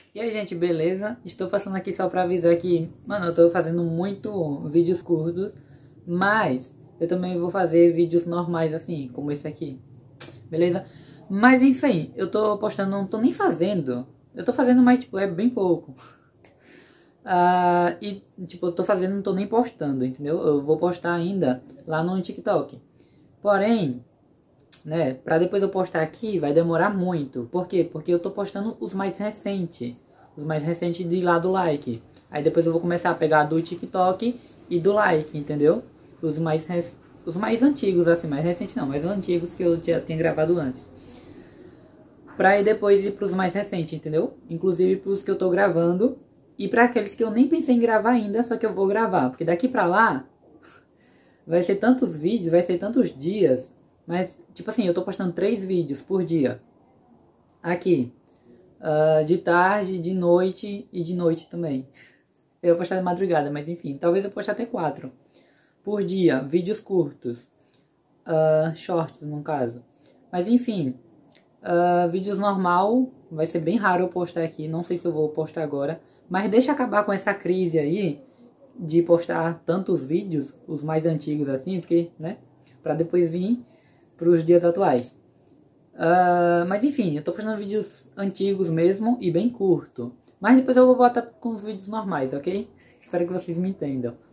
E aí, gente, beleza? Estou passando aqui só pra avisar que, mano, eu tô fazendo muito vídeos curtos, mas eu também vou fazer vídeos normais assim, como esse aqui, beleza? Mas enfim, eu tô postando, não tô nem fazendo. Eu tô fazendo, mas tipo, é bem pouco. E tipo, eu tô fazendo, não tô nem postando, entendeu? Eu vou postar ainda lá no TikTok. Porém, né, pra depois eu postar aqui vai demorar muito. Por quê? Porque eu tô postando os mais recentes. Os mais recentes de lá do like. Aí depois eu vou começar a pegar do TikTok e do like, entendeu? Os mais antigos, assim, mais recentes não, mais antigos que eu já tinha gravado antes. Pra ir depois ir pros mais recentes, entendeu? Inclusive pros que eu tô gravando. E pra aqueles que eu nem pensei em gravar ainda, só que eu vou gravar. Porque daqui pra lá vai ser tantos vídeos, vai ser tantos dias. Mas, tipo assim, eu tô postando 3 vídeos por dia. Aqui. De tarde, de noite e de noite também. Eu vou postar de madrugada, mas enfim. Talvez eu poste até 4 por dia. Vídeos curtos. Shorts, no caso. Mas enfim. Vídeos normal. Vai ser bem raro eu postar aqui. Não sei se eu vou postar agora. Mas deixa acabar com essa crise aí. De postar tantos vídeos. Os mais antigos assim. Porque, né? Pra depois vir pros dias atuais. Mas enfim, eu tô postando vídeos antigos mesmo e bem curto. Mas depois eu vou voltar com os vídeos normais, ok? Espero que vocês me entendam.